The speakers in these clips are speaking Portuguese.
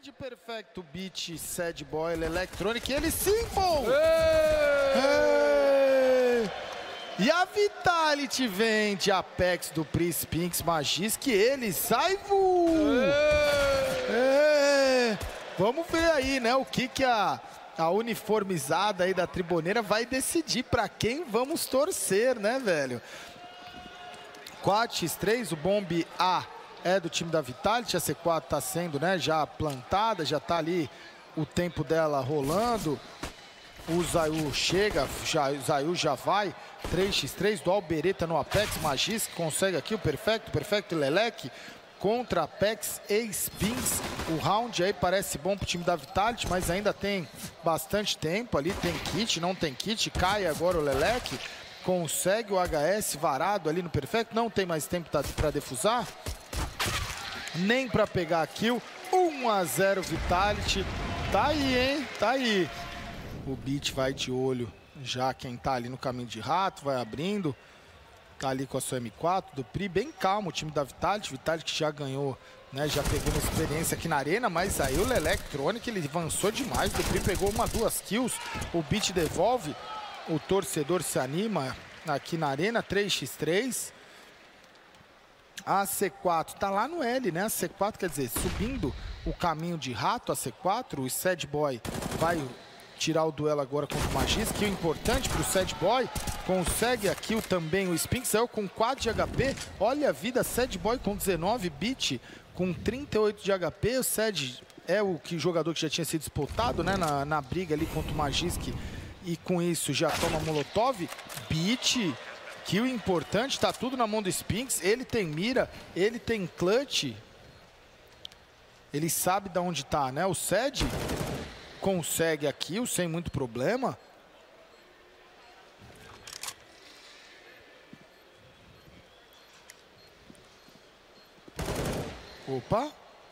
de Perfecto Beat, Sad Boy, Electronic, ele Simple! E a Vitality vem de Apex do Pris Pinks Magisk, ele Saivu! Vamos ver aí, né, o que a uniformizada aí da Triboneira vai decidir para quem vamos torcer, né, velho? 4x3, o Bomb A é do time da Vitality, a C4 tá sendo, né, já plantada, já tá ali o tempo dela rolando. O Zayu chega, o Zayu já vai, 3x3 do Albereta no Apex, Magisk consegue aqui o Perfecto Lelec contra Apex e Spinks. O round aí parece bom pro time da Vitality, mas ainda tem bastante tempo ali, tem kit, não tem kit, cai agora o Lelec, consegue o HS varado ali no Perfecto, não tem mais tempo para defusar, nem para pegar a kill. 1-0 Vitality, tá aí, hein, tá aí. O Beat vai de olho, já quem tá ali no caminho de rato, vai abrindo. Tá ali com a sua M4, do Pri, bem calmo o time da Vitality que já ganhou, né, já pegou uma experiência aqui na arena, mas aí o Electronic, ele avançou demais, o Pri pegou 2 kills, o Beat devolve, o torcedor se anima aqui na arena, 3x3. A C4 tá lá no L, né, a C4, quer dizer, subindo o caminho de rato, a C4, o Sad Boy vai tirar o duelo agora contra o Magisk, que é importante para o Sad Boy, consegue a kill também o Spinks, saiu com 4 de HP, olha a vida, Sad Boy com 19, Beat com 38 de HP, o Sad é o jogador que já tinha sido disputado, né, na briga ali contra o Magisk, e com isso já toma Molotov. Beat, kill importante, tá tudo na mão do Spinks, ele tem mira, ele tem clutch, ele sabe de onde tá, né, o Sad consegue a kill sem muito problema. Opa.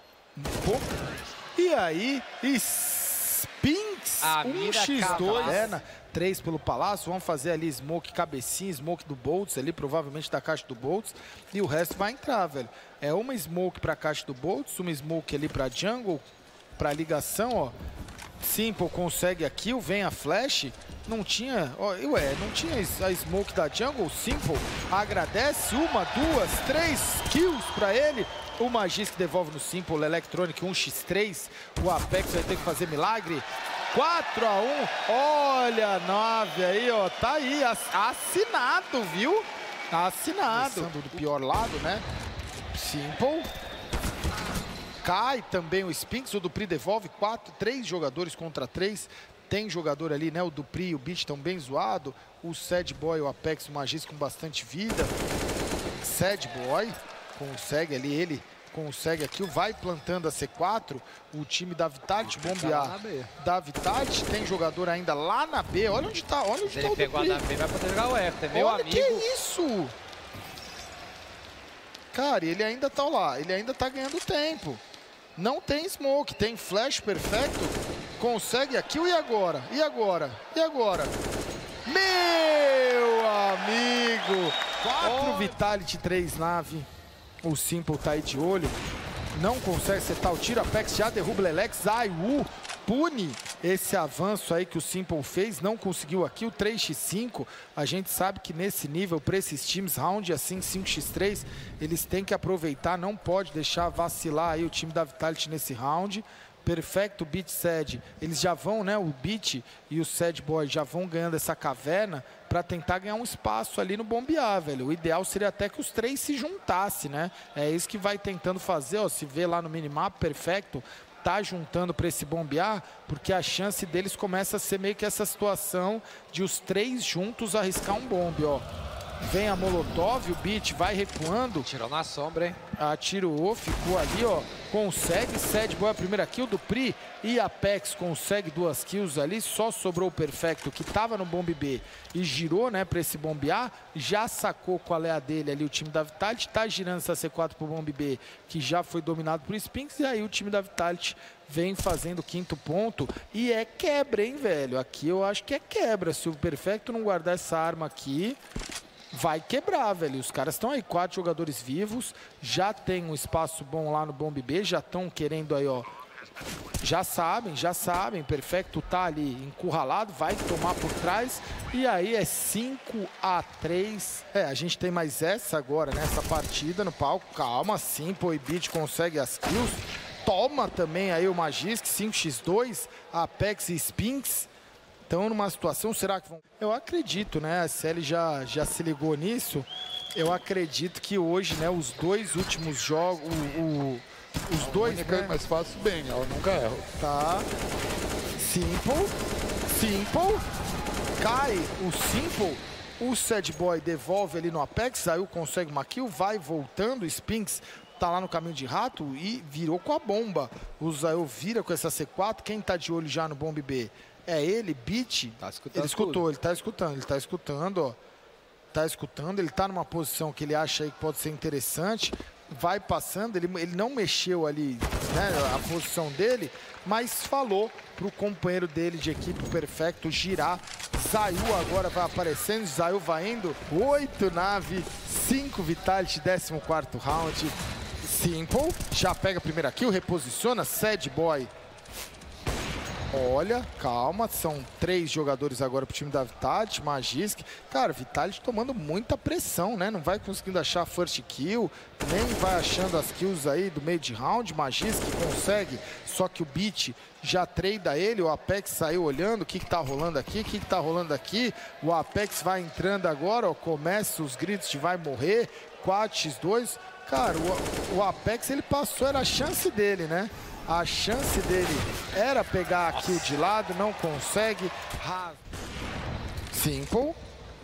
E aí, Spinks, 1x2, 3 pelo Palácio, vamos fazer ali smoke cabecinha, smoke do Boltz ali, provavelmente da caixa do Boltz, e o resto vai entrar, velho. É uma smoke pra caixa do Boltz, uma smoke ali pra jungle, pra ligação, ó. Simple consegue a kill, vem a flash, não tinha, não tinha a smoke da jungle, Simple agradece, 1, 2, 3 kills pra ele, o Magisk devolve no Simple, o Electronic 1x3, o Apex vai ter que fazer milagre, 4-1, olha a 9 aí, ó, tá aí, assinado, viu? Assinado. Começando do pior lado, né? Simple. Cai também o Spinks, o Dupri devolve 3 jogadores contra 3. Tem jogador ali, né? O Dupri e o Beat estão bem zoados. O Sad Boy, o Apex, o Magisk com bastante vida. Sad Boy consegue ali, ele consegue aqui, vai plantando a C4. O time da Vitality, bombear da Vitality. Tem jogador ainda lá na B. Olha onde tá, olha onde tá o Dupri. Ele pegou a da B, vai poder jogar o F, é meu amigo. Que isso? Cara, ele ainda tá lá, ele ainda tá ganhando tempo. Não tem smoke, tem flash perfeito, consegue a kill, e agora? E agora? E agora? Meu amigo! 4 Vitality, 3 nave. O Simple tá aí de olho, não consegue acertar o tiro, Apex já derruba o Lelec, Zayu pune esse avanço aí que o Simple fez, não conseguiu aqui, o 3x5, a gente sabe que nesse nível, para esses times, round assim, 5x3, eles têm que aproveitar, não pode deixar vacilar aí o time da Vitality nesse round. Perfecto, Beat, Sad, eles já vão, né, o Beat e o Sad Boy já vão ganhando essa caverna para tentar ganhar um espaço ali no bombear, velho. O ideal seria até que os 3 se juntassem, né, é isso que vai tentando fazer, ó, se vê lá no minimapa, Perfecto tá juntando para esse bombear, porque a chance deles começa a ser meio que essa situação de os 3 juntos arriscar um bombe, ó. Vem a Molotov, o Beat vai recuando. Tirou na sombra, hein? Atirou, ficou ali, ó. Consegue, Sad Boy a primeira kill do Pri. E Apex consegue 2 kills ali. Só sobrou o Perfecto, que tava no bombe B e girou, né, pra esse bombear. Já sacou qual é a dele ali, o time da Vitality. Tá girando essa C4 pro bombe B, que já foi dominado por Spinks. E aí o time da Vitality vem fazendo o 5º ponto. E é quebra, hein, velho? Aqui eu acho que é quebra. Se o Perfecto não guardar essa arma aqui, vai quebrar, velho. Os caras estão aí, 4 jogadores vivos, já tem um espaço bom lá no bombe B, já estão querendo aí, ó, Já sabem. Perfecto tá ali encurralado, vai tomar por trás. E aí é 5-3. A gente tem mais essa agora, nessa partida no palco. Calma, Simple e Beat consegue as kills. Toma também aí o Magisk, 5x2, Apex e Spinks. Então numa situação, será que vão... Eu acredito, né? A CL já se ligou nisso. Eu acredito que hoje, né, os dois últimos jogos... Os dois, né? Mas faço bem, eu nunca erro. Tá. Simple. Cai o Simple. O Sad Boy devolve ali no Apex. Aí consegue uma kill. Vai voltando. O Spinks tá lá no caminho de rato e virou com a bomba. O Zayu vira com essa C4. Quem tá de olho já no Bomb B? É ele, Beat. Tá escutando ele escutou, tudo. ele tá escutando, ó. Tá escutando. Ele tá numa posição que ele acha aí que pode ser interessante. Vai passando, ele não mexeu ali, né, a posição dele, mas falou pro companheiro dele de equipe, Perfecto, girar. Zayu agora vai aparecendo, Zayu vai indo, 8 nave, 5 Vitality, 14º round. Simple, já pega a primeira kill, reposiciona, Sad Boy. Olha, calma, são 3 jogadores agora pro time da Vitality, Magisk. Cara, Vitality tomando muita pressão, né? Não vai conseguindo achar first kill, nem vai achando as kills aí do meio de round. Magisk consegue, só que o Beat já treina ele, o Apex saiu olhando o que tá rolando aqui, O Apex vai entrando agora, ó, começa os gritos de vai morrer, 4x2. Cara, o Apex ele passou, era a chance dele, né? A chance dele era pegar a kill de lado, não consegue. Simple.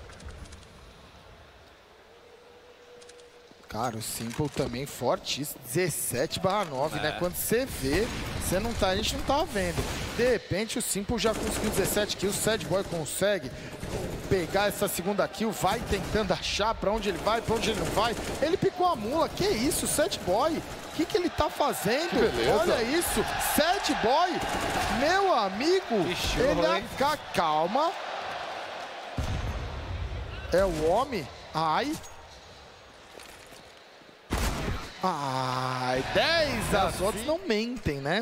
Cara, o Simple também fortíssimo. 17/9, né? Quando você vê, a gente não tá vendo. De repente o Simple já conseguiu 17 kills, o Sad Boy consegue pegar essa segunda kill, vai tentando achar pra onde ele vai, pra onde ele não vai. Ele picou a mula, que isso, Sad Boy? O que ele tá fazendo? Olha isso, Sad Boy, meu amigo, calma. É o homem, ai. 10, as outras não mentem, né?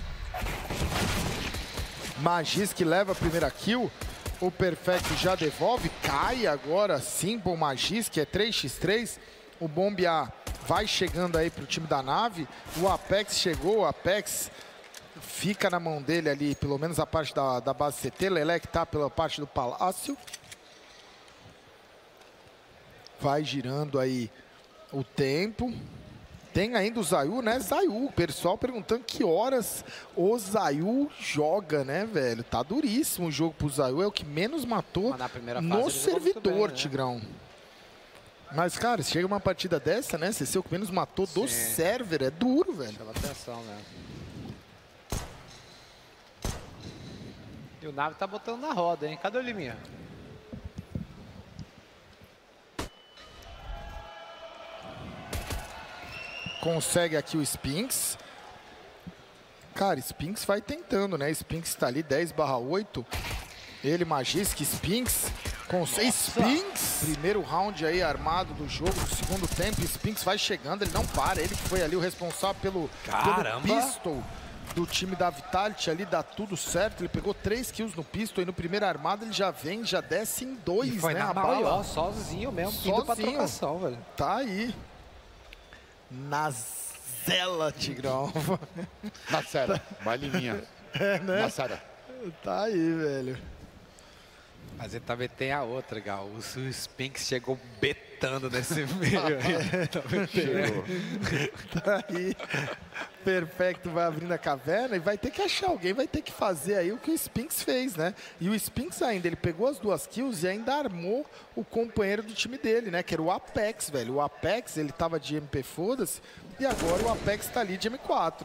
Magisk leva a primeira kill. O Perfecto já devolve. Cai agora, Simple Magisk, é 3x3. O Bomb A vai chegando aí pro time da nave. O Apex chegou, o Apex fica na mão dele ali, pelo menos a parte da base CT. Lelec tá pela parte do palácio. Vai girando aí o tempo. Tem ainda o Zayu, né? Zayu, o pessoal perguntando que horas o Zayu joga, né, velho? Tá duríssimo o jogo pro Zayu, é o que menos matou no servidor, bem, né? Tigrão. Mas, cara, se chega uma partida dessa, né? Você ser o que menos matou do server, é duro, velho. Chama atenção, né? E o Nave tá botando na roda, hein? Cadê o Liminha? Consegue aqui o Spinks. Cara, Spinks vai tentando, né? Spinks tá ali, 10/8. Ele, Magisk, Spinks. Consegue Spinks. Primeiro round aí armado do jogo, do segundo tempo. Spinks vai chegando, ele não para. Ele que foi ali o responsável pelo pistol do time da Vitality ali, dá tudo certo. Ele pegou 3 kills no pistol e no primeiro armado ele já vem, já desce em 2, né? Foi na bala, sozinho mesmo, indo pra trocação, velho. Tá aí. Na zela, Tigrão. Na Sera, bailinha. É, né? Na Sera. Tá aí, velho. Mas ele também tem a outra, Gal. O Spinks chegou betando nesse meio aí. Chegou. Tá aí. Perfecto, vai abrindo a caverna e vai ter que achar alguém, vai ter que fazer aí o que o Spinks fez, né? E o Spinks ainda, ele pegou as 2 kills e ainda armou o companheiro do time dele, né? Que era o Apex, velho. O Apex, ele tava de MP foda-se e agora o Apex tá ali de M4.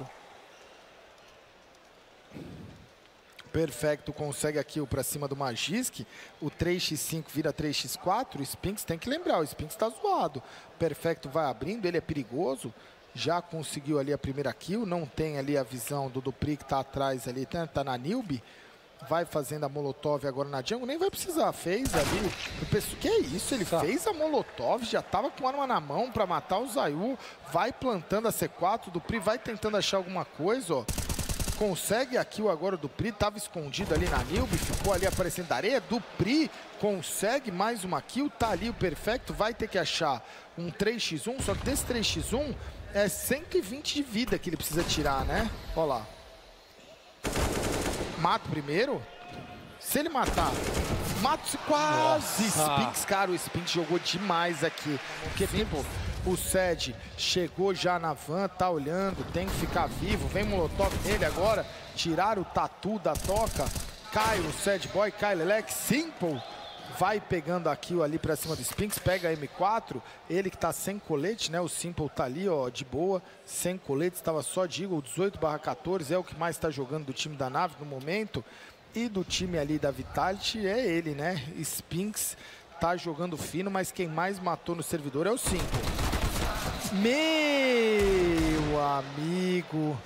Perfecto, consegue a kill pra cima do Magisk. O 3x5 vira 3x4. O Spinks tem que lembrar, o Spinks tá zoado. Perfecto vai abrindo, ele é perigoso. Já conseguiu ali a primeira kill. Não tem ali a visão do Dupri que tá atrás ali, tá na Nilbe. Vai fazendo a Molotov agora na jungle. Nem vai precisar, fez ali. Eu penso, que é isso? Ele fez a Molotov, já tava com arma na mão pra matar o Zayu. Vai plantando a C4, o Dupri vai tentando achar alguma coisa, ó. consegue a kill agora. O Dupri tava escondido ali na Nilbe, ficou ali aparecendo da areia. Dupri consegue mais uma kill, tá ali o Perfecto, vai ter que achar um 3x1, só que desse 3x1 é 120 de vida que ele precisa tirar, né? Olha lá. Mata o primeiro. Se ele matar, mata-se quase. Spinks, cara, o Spinks jogou demais aqui. Porque tipo, o Sed chegou já na van, tá olhando, tem que ficar vivo. Vem Molotov nele agora, tirar o tatu da toca. Cai o Sad Boy, cai Lelec, Simple. Vai pegando a kill ali pra cima do Spinks, pega a M4. Ele que tá sem colete, né? O Simple tá ali, ó, de boa, sem colete, estava só de Eagle, 18/14. É o que mais tá jogando do time da nave no momento. E do time ali da Vitality é ele, né? Spinks tá jogando fino, mas quem mais matou no servidor é o Simple. Meu amigo.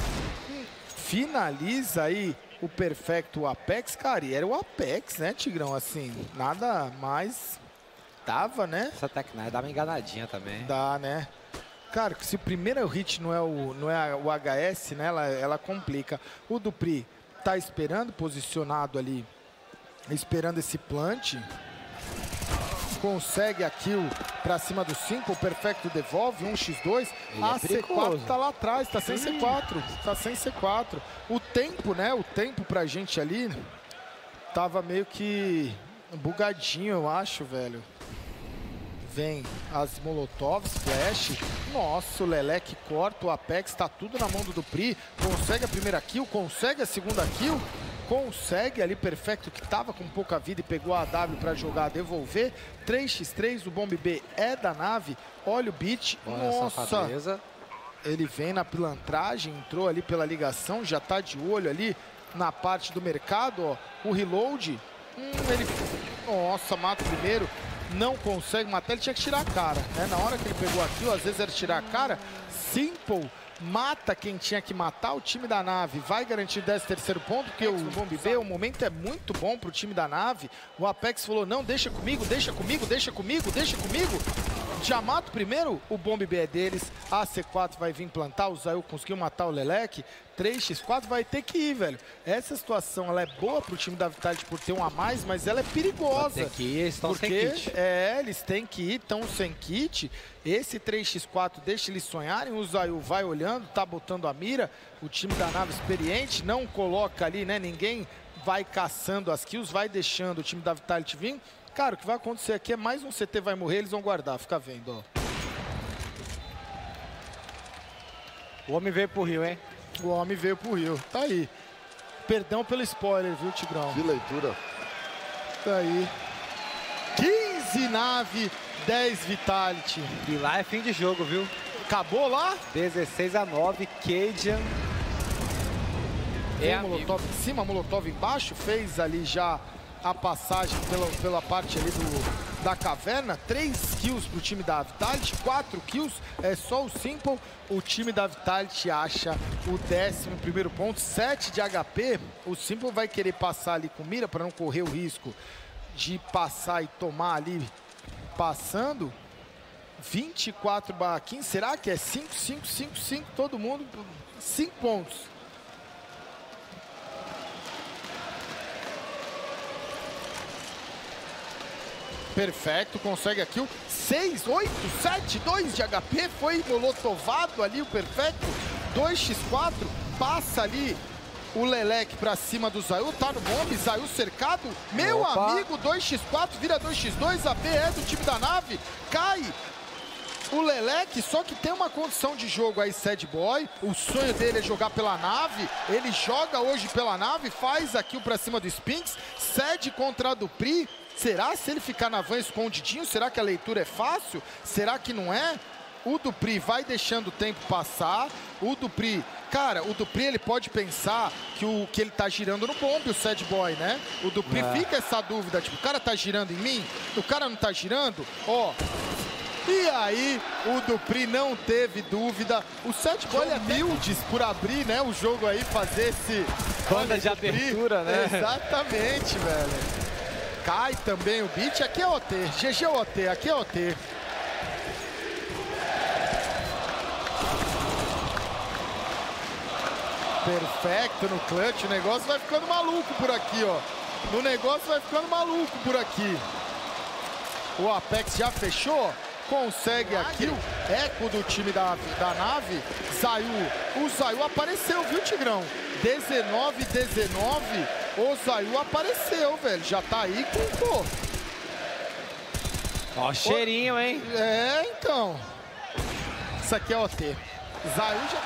Finaliza aí o Perfecto Apex, cara. E era o Apex, né, Tigrão? Assim, nada mais dava, né? Essa Tec9 dá uma enganadinha também. Dá, né? Cara, se o primeiro hit não é o HS, né? Ela complica. O Dupri tá esperando, posicionado ali, esperando esse plant. Consegue a kill pra cima do Simple, o Perfecto devolve, 1x2. A C4 tá lá atrás, tá sem C4, tá sem C4. O tempo, né, o tempo pra gente ali tava meio que bugadinho, eu acho, velho. Vem as Molotovs, flash. Nossa, o Lelec corta, o Apex, tá tudo na mão do Dupri. Consegue a primeira kill, consegue a segunda kill. Consegue ali, Perfecto, que tava com pouca vida e pegou a AW pra jogar, devolver. 3x3, o Bomb B é da nave. Olha o beat. Nossa, ele vem na pilantragem, entrou ali pela ligação, já tá de olho ali na parte do mercado, ó. O reload, nossa, mata o primeiro. Não consegue matar, ele tinha que tirar a cara, né? Na hora que ele pegou aquilo, às vezes era tirar a cara. Simple mata quem tinha que matar. O time da nave vai garantir 13º ponto, porque o Bomb B, o momento é muito bom pro time da nave. O Apex falou, não, deixa comigo, deixa comigo, deixa comigo, deixa comigo. Já mata o primeiro, o Bomb B é deles. A C4 vai vir plantar, o Zayu conseguiu matar o Lelec. 3x4 vai ter que ir, velho. Essa situação, ela é boa pro time da Vitality por ter um a mais, mas ela é perigosa. Tem que ir, eles estão sem kit. Eles têm que ir, estão sem kit. Esse 3x4 deixa eles sonharem. O Zayu vai olhando, tá botando a mira. O time da nave experiente não coloca ali, né? Ninguém vai caçando as kills, vai deixando o time da Vitality vir. Cara, o que vai acontecer aqui é mais um CT vai morrer, eles vão guardar, fica vendo, ó. O homem veio pro Rio, hein? O homem veio pro Rio, tá aí. Perdão pelo spoiler, viu, Tigrão? Que leitura. Tá aí. 15 nave, 10 Vitality. E lá é fim de jogo, viu? Acabou lá? 16-9, Cajun. Tem Molotov em cima, Molotov embaixo, fez ali já a passagem pela parte ali da caverna. 3 kills pro time da Vitality, 4 kills, é só o Simple. O time da Vitality acha o 11º ponto, 7 de HP. O Simple vai querer passar ali com mira para não correr o risco de passar e tomar ali passando. 24/15, será que é 5, 5, 5, 5, todo mundo, 5 pontos. Perfecto, consegue a kill. 6, 8, 7, 2 de HP. Foi molotovado ali o Perfecto. 2x4. Passa ali o Lelec pra cima do Zayu. Tá no bombe. Zayu cercado. Meu amigo, 2x4 vira 2x2. A B é do time da nave. Cai o Lelec, só que tem uma condição de jogo aí, Sad Boy. O sonho dele é jogar pela nave. Ele joga hoje pela nave. Faz a kill pra cima do Spinks. Sad contra a Dupri. Será se ele ficar na van escondidinho? Será que a leitura é fácil? Será que não é? O Dupri vai deixando o tempo passar. O Dupri, cara, o Dupri ele pode pensar que ele tá girando no bombe, o Sad Boy, né? O Dupri fica essa dúvida, tipo, o cara tá girando em mim? O cara não tá girando? Ó. E aí, o Dupri não teve dúvida. O Sad Boy é humildes por abrir, né, o jogo aí, fazer esse... Banda de abertura, né? Exatamente, velho. Cai também o beat. Aqui é OT. GG OT. Aqui é OT. Perfecto no clutch, o negócio vai ficando maluco por aqui, ó. O negócio vai ficando maluco por aqui. O Apex já fechou, consegue aqui o eco do time da nave. O Zayu apareceu, viu, Tigrão? 19-19, o Zayu apareceu, velho. Já tá aí com, pô. Ó, cheirinho, hein? É, então. Isso aqui é OT. Zayu já...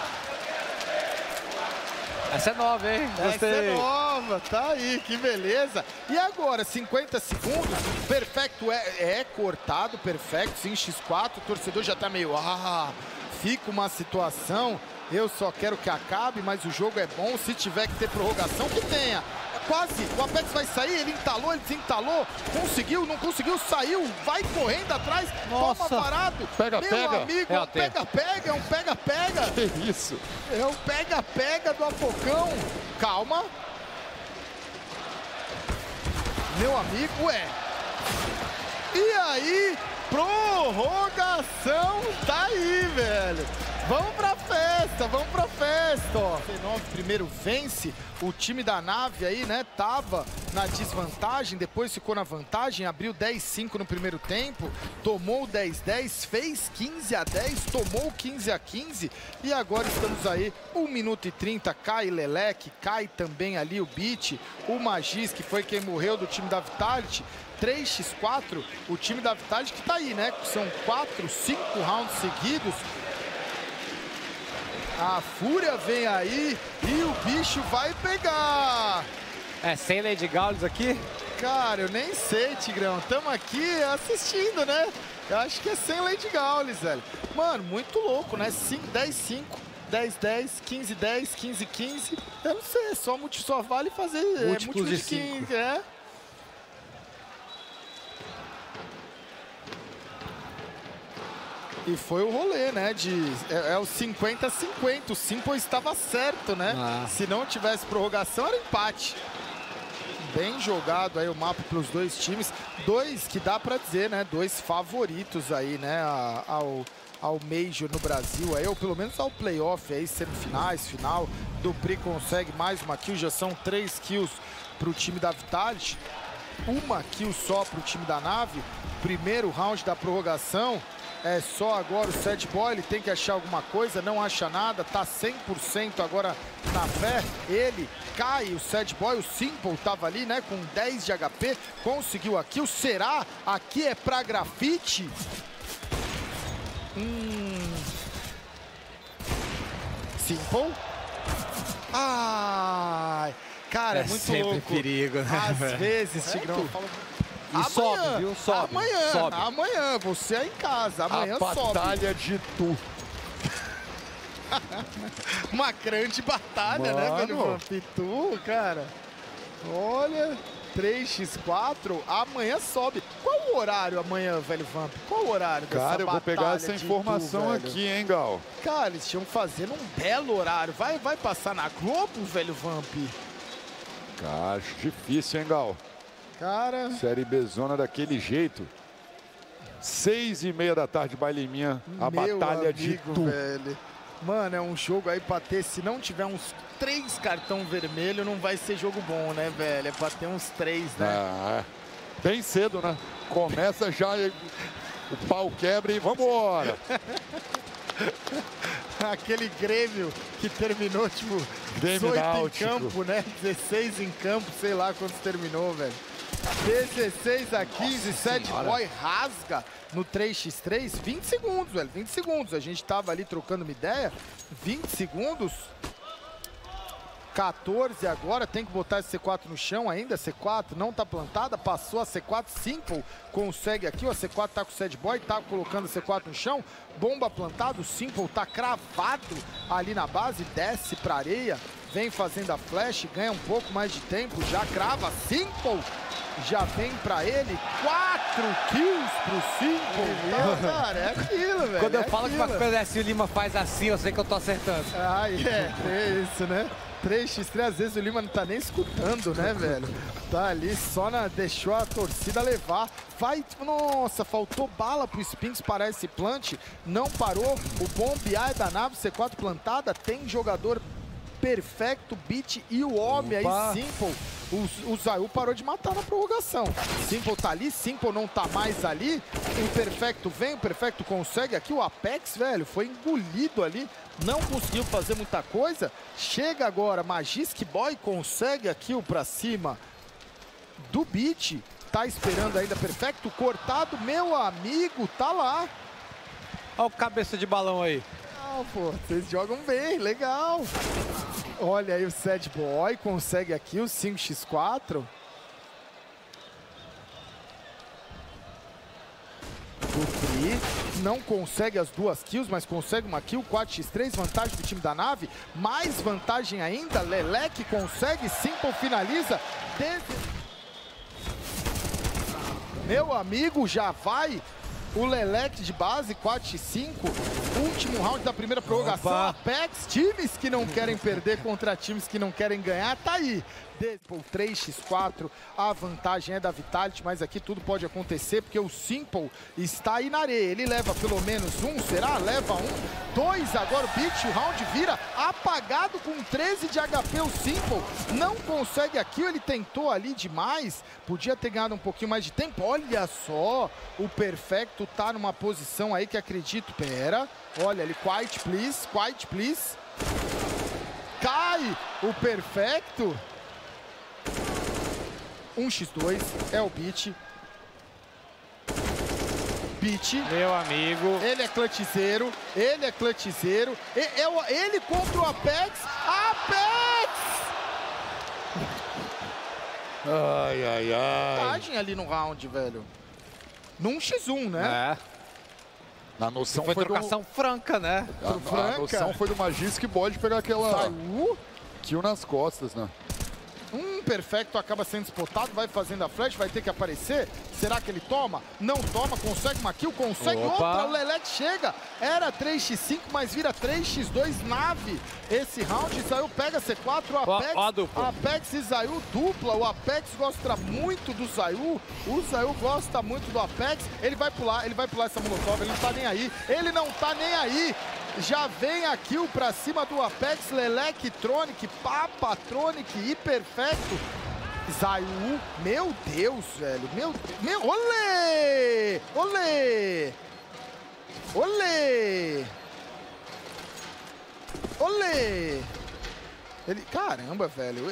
Essa é nova, hein? Essa é nova, tá aí, que beleza. E agora, 50 segundos, Perfecto é cortado, Perfecto, sim, X4, o torcedor já tá meio, fica uma situação, eu só quero que acabe, mas o jogo é bom, se tiver que ter prorrogação, que tenha. Quase, o Apex vai sair, ele entalou, ele desentalou, conseguiu, não conseguiu, saiu, vai correndo atrás, nossa, toma parado. Pega, meu pega. amigo, é um pega-pega, é um pega-pega. Que isso? É um pega-pega do Apocão. Calma. Meu amigo, E aí, prorrogação tá aí, velho. Vamos pra festa, ó. 19 primeiro vence, o time da nave aí, né, tava na desvantagem, depois ficou na vantagem, abriu 10-5 no primeiro tempo, tomou 10-10, fez 15-10, tomou 15-15 e agora estamos aí, 1 minuto e 30, cai Lelec, cai também ali o Beat, o Magis, que foi quem morreu do time da Vitality, 3x4, o time da Vitality que tá aí, né, são 4, 5 rounds seguidos. A Fúria vem aí e o bicho vai pegar. É, sem Lady Gaules aqui? Cara, eu nem sei, Tigrão. Estamos aqui assistindo, né? Eu acho que é sem Lady Gaules, velho. Mano, muito louco, né? 10-5, 10-10, 15-10, 15-15. Eu não sei, só vale fazer múltiplos de 15, é. E foi o rolê, né, é o 50-50, o Simple estava certo, né? Se não tivesse prorrogação, era empate. Bem jogado aí o mapa para os dois times. Dois que dá para dizer, né, dois favoritos aí, né, ao Major no Brasil, aí, ou pelo menos ao playoff, aí, semifinais, final. Dupri consegue mais uma kill, já são 3 kills para o time da Vitality. Uma kill só para o time da nave. Primeiro round da prorrogação. É só agora o Sad Boy, ele tem que achar alguma coisa, não acha nada, tá 100% agora na fé. Ele cai, o Sad Boy, o Simple tava ali, né, com 10 de HP, conseguiu a kill. Será? Aqui é pra grafite? Simple. Ai, cara, é muito sempre louco. Perigo, né? Às vezes, Tigrão, E amanhã, sobe, viu? Sobe. Amanhã, você é em casa. Amanhã sobe. A batalha de Tu. Uma grande batalha, né, velho? Tu, cara. Olha, 3x4. Amanhã sobe. Qual o horário amanhã, velho Vamp? Qual o horário dessa batalha? Cara, eu vou pegar essa informação aqui, hein, Gal? Cara, eles tinham fazendo um belo horário. Vai passar na Globo, velho Vamp? Cara, acho difícil, hein, Gal? Cara... Série B zona daquele jeito. 6h30 da tarde, Baileminha. A batalha de Tu. Velho. Mano, é um jogo aí pra ter, se não tiver uns 3 cartão vermelho, não vai ser jogo bom, né, velho? É pra ter uns 3, né? Bem cedo, né? Começa já, o pau quebra e vambora. Aquele Grêmio que terminou, tipo, 18 em campo, né? 16 em campo, sei lá quantos terminou, velho. 16-15, Sad Boy rasga no 3x3, 20 segundos, velho, 20 segundos. A gente tava ali trocando uma ideia, 20 segundos. 14 agora, tem que botar esse C4 no chão ainda, C4 não tá plantada, passou a C4, Simple consegue aqui, a C4 tá com o Sad Boy, tá colocando a C4 no chão, bomba plantada, o Simple tá cravado ali na base, desce pra areia, vem fazendo a flash, ganha um pouco mais de tempo, já crava, Simple já vem pra ele, 4 kills pro Simple, cara, é aquilo, velho. Quando eu falo que uma coisa assim, o Lima faz assim, eu sei que eu tô acertando. É isso, né? 3x3, às vezes o Lima não tá nem escutando, né, velho? Tá ali só deixou a torcida levar. Vai, nossa, faltou bala pro Spinks parar esse plant. Não parou. O bom BI da nave, C4 plantada. Tem jogador Perfecto, Beat e o homem aí, Simple. O Zayu parou de matar na prorrogação. Simple tá ali, Simple não tá mais ali. O Perfecto vem, o Perfecto consegue aqui. O Apex, velho, foi engolido ali. Não conseguiu fazer muita coisa. Chega agora, Magisk Boy consegue a kill pra cima do Beat. Tá esperando ainda Perfecto. Cortado, meu amigo, tá lá. Olha o cabeça de balão aí. Não, pô, vocês jogam bem, legal. Olha aí o Sad Boy, consegue aqui o 5x4. O Pri não consegue as 2 kills, mas consegue uma kill, 4x3, vantagem do time da nave. Mais vantagem ainda, Lelec consegue, Simple finaliza. Meu amigo, já vai o Lelec de base, 4x5. Último round da primeira prorrogação. Apex, times que não querem perder contra times que não querem ganhar, tá aí. 3x4, a vantagem é da Vitality, mas aqui tudo pode acontecer, porque o Simple está aí na areia. Ele leva pelo menos um, será? Leva um, 2, agora o Beat, o round vira apagado com 13 de HP. O Simple não consegue aqui, ele tentou ali demais, podia ter ganhado um pouquinho mais de tempo. Olha só, o Perfecto tá numa posição aí que acredito, pera, olha ali, quiet please. Cai o Perfecto. 1x2 é o Beat. Meu amigo. Ele é clutchzeiro. Ele contra o Apex. Ai. Vantagem ali no round, velho. Num x1, né? A noção foi trocação franca, né? A noção foi do Magisk Boy de pegar aquela kill nas costas, né? Perfecto acaba sendo spotado, vai fazendo a flash, vai ter que aparecer. Será que ele toma? Não toma, consegue uma kill, consegue outra. O Lelec chega. Era 3x5, mas vira 3x2 nave. Esse round, Zayu pega C4, o Apex e Zayu dupla. O Apex gosta muito do Zayu. O Zayu gosta muito do Apex. Ele vai pular essa molotov, ele não tá nem aí. Ele não tá nem aí. Já vem a kill pra cima do Apex, Lelec, Tronic, Papatronic e Perfecto. Zayu, meu Deus, velho, olê! Ele, caramba, velho,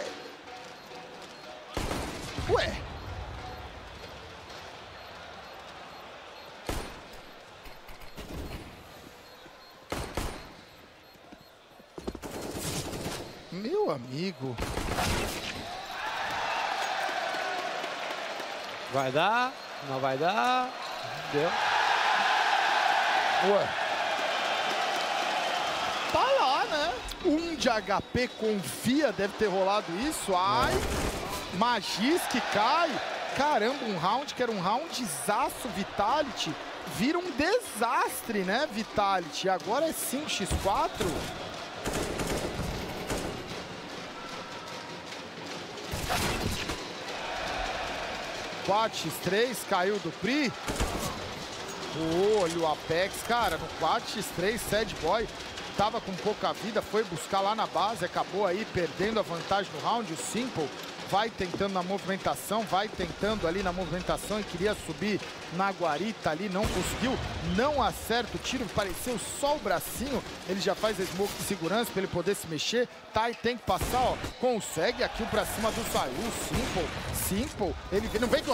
Ué! Meu amigo. Vai dar? Não vai dar? Deu. Ué. Tá lá, né? 1 de HP, confia, deve ter rolado isso. Ai, Magisk cai. Caramba, um round que era um roundzaço Vitality. Vira um desastre, né, Vitality? Agora é 5x4. x3, caiu do Pri. Olha o Apex, cara, no 4x3, Sad Boy tava com pouca vida, foi buscar lá na base, acabou aí perdendo a vantagem no round. O Simple vai tentando na movimentação, e queria subir na guarita ali, não conseguiu, não acerta o tiro, pareceu só o bracinho, ele já faz a smoke de segurança para ele poder se mexer, tá, e tem que passar, ó, consegue aqui pra cima do Zayu, Simple, ele não vem que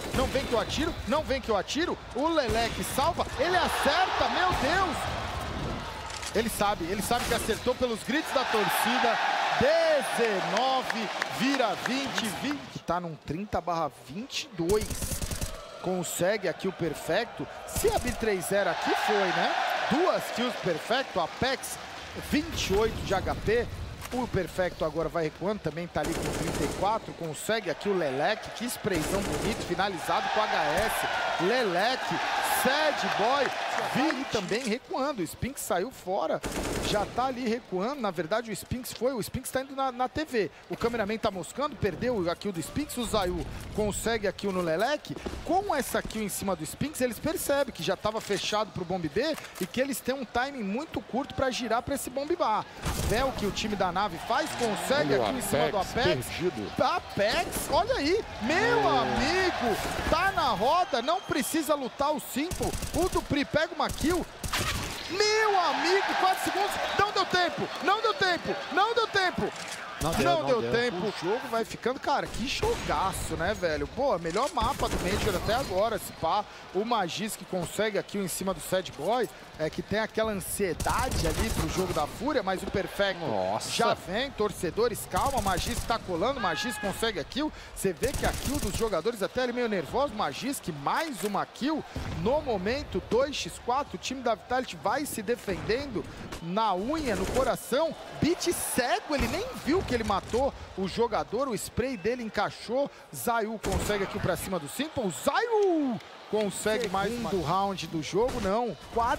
eu atiro, o Lelec salva, ele acerta, meu Deus! Ele sabe que acertou pelos gritos da torcida. 19, vira 20. Tá num 30/22. Consegue aqui o Perfecto. Se abrir 3-0 aqui foi, né? 2 kills Perfecto. Apex, 28 de HP. O Perfecto agora vai recuando, também tá ali com 34. Consegue aqui o Lelec. Que sprayzão bonito, finalizado com HS. Lelec, Sad Boy. Vi também recuando. O Spinks saiu fora, já tá ali recuando. Na verdade, o Spinks tá indo na TV. O cameraman tá moscando, perdeu a kill do Spinks. O Zayu consegue a kill no Lelec. Com essa kill em cima do Spinks, eles percebem que já tava fechado pro Bomb B e que eles têm um timing muito curto para girar para esse Bomb A. Fel que o time da nave faz, consegue a kill em cima do Apex. Apex, olha aí, meu amigo, tá na roda, não precisa lutar o Simple. O Dupri pega uma kill. Meu amigo, 4 segundos, não deu tempo, não deu tempo, não deu tempo. Não deu tempo, o jogo vai ficando... Cara, que jogaço, né, velho? Pô, melhor mapa do Major até agora, se pá. O Magis que consegue aqui em cima do Sad Boy, que tem aquela ansiedade ali pro jogo da Fúria, mas o Perfecto já vem, torcedores, calma, Magis tá colando, Magis consegue a kill. Você vê que a kill dos jogadores até ali meio nervoso, Magis que mais uma kill. No momento, 2x4, o time da Vitality vai se defendendo na unha, no coração. Beat cego, ele nem viu que ele matou o jogador, o spray dele encaixou. Zayu consegue aqui pra cima do Simple. Zayu consegue mais um round do jogo, não.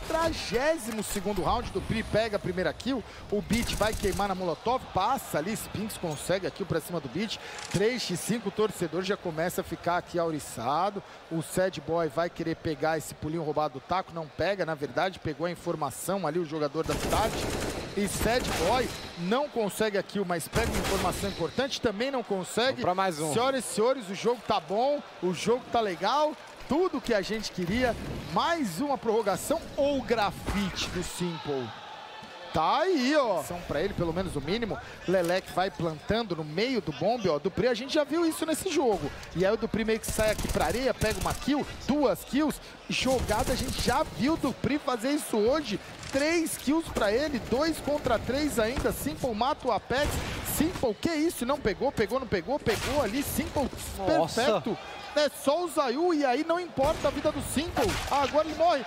42º round do Pri, pega a primeira kill. O Beat vai queimar na Molotov, passa ali, Spinks consegue a kill pra cima do Beat. 3x5, o torcedor já começa a ficar aqui auriçado. O Sad Boy vai querer pegar esse pulinho roubado do Taco, não pega, na verdade, pegou a informação ali o jogador da Vitality. E Sad Boy não consegue a kill, mas pega uma informação importante, também não consegue. Pra mais um. Senhoras e senhores, o jogo tá bom, o jogo tá legal, tudo que a gente queria. Mais uma prorrogação ou grafite do Simple. Tá aí, ó. São pra ele, pelo menos o mínimo. Lelec vai plantando no meio do bombe, ó. Dupri, a gente já viu isso nesse jogo. E aí o Dupri meio que sai aqui pra areia, pega uma kill, 2 kills. Jogada, a gente já viu o Dupri fazer isso hoje. 3 kills pra ele, 2 contra 3 ainda. Simple mata o Apex. Simple, que isso? Não pegou, não pegou, pegou ali. Simple, perfeito. É só o Zayu e aí não importa a vida do Simple. Agora ele morre.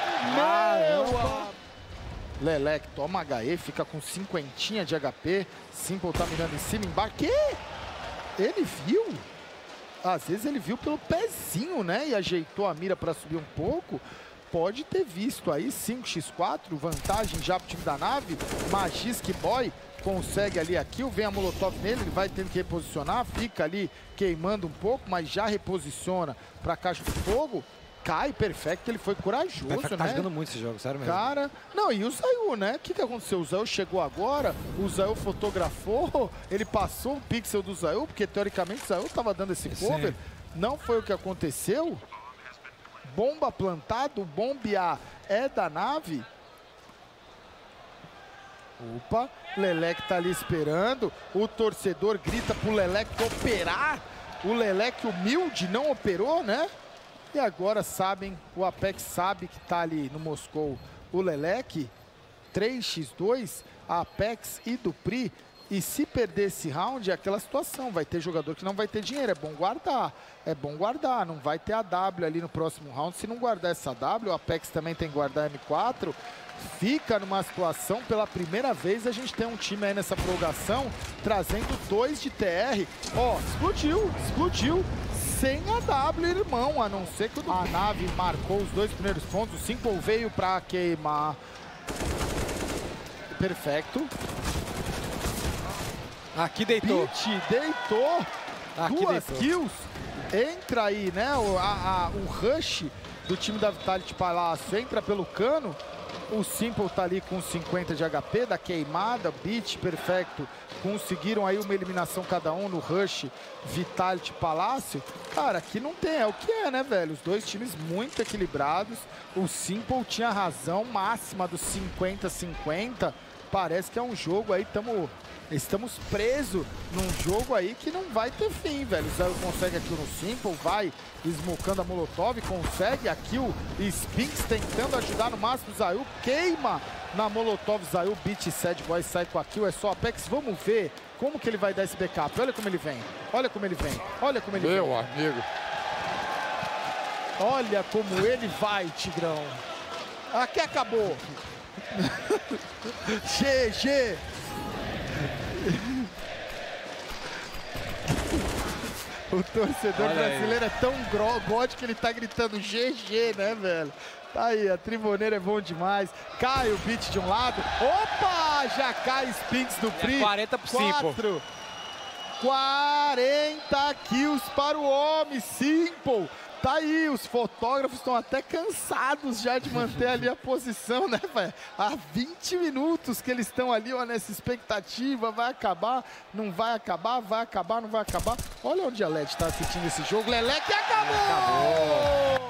Meu... Lelec toma HE, fica com 50 de HP. Simple tá mirando em cima, embaixo. Que? Ele viu? Às vezes ele viu pelo pezinho, né? E ajeitou a mira para subir um pouco. Pode ter visto aí, 5x4, vantagem já pro time da nave. Magisk Boy consegue ali a kill, vem a Molotov nele, ele vai tendo que reposicionar, fica ali queimando um pouco, mas já reposiciona pra caixa de fogo. Cai, Perfecto, ele foi corajoso, né? Tá jogando muito esse jogo, sério mesmo. Cara, não, e o Zayu, né? O que aconteceu? O Zayu chegou agora, o Zayu fotografou, ele passou o pixel do Zayu, porque teoricamente o Zayu tava dando esse cover. Sim. Não foi o que aconteceu. Bomba plantado, bombear é da nave. Opa, Lelec tá ali esperando, o torcedor grita pro Lelec operar. O Lelec humilde não operou, né? E agora sabem, o Apex sabe que tá ali no Moscou o Lelec, 3x2, Apex e Dupri. E se perder esse round, é aquela situação, vai ter jogador que não vai ter dinheiro, é bom guardar, não vai ter a W ali no próximo round. Se não guardar essa W, o Apex também tem que guardar M4, fica numa situação, pela primeira vez a gente tem um time aí nessa prorrogação, trazendo 2 de TR, ó, explodiu. Sem a W, irmão, a não ser que a nave marcou os 2 primeiros pontos. O Simple veio pra queimar. Perfecto. Aqui deitou. Beat deitou. Aqui 2 kills. Entra aí, né? O rush do time da Vitality Palácio entra pelo cano. O Simple tá ali com 50 de HP da queimada. Beat, Perfecto. Conseguiram aí uma eliminação cada um no rush Vitality Palácio. Cara, aqui não tem, é o que é, né, velho? Os dois times muito equilibrados. O Simple tinha razão máxima dos 50-50. Parece que é um jogo aí, estamos presos num jogo aí que não vai ter fim, velho. O Zayu consegue aqui no Simple, vai esmocando a Molotov, consegue aqui o Spinks tentando ajudar no máximo. O Zayu queima na Molotov, Zayu, Beat, Sad Boy sai com a kill, é só Apex. Vamos ver como que ele vai dar esse backup. Olha como ele vem, olha como ele vem, olha como ele vem. Meu amigo. Olha como ele vai, Tigrão. Aqui acabou. GG. O torcedor Olha brasileiro é tão god que ele tá gritando GG, né, velho? Tá aí, a Trivoneira é bom demais. Cai o beat de um lado. Opa! Já cai Spinks do Free. 40 por 5. 40 kills para o homem, Simple. Tá aí, os fotógrafos estão até cansados já de manter ali a posição, né, velho? Há 20 minutos que eles estão ali, ó, nessa expectativa. Vai acabar, não vai acabar, vai acabar, não vai acabar. Olha onde a LED tá assistindo esse jogo. Leleque acabou!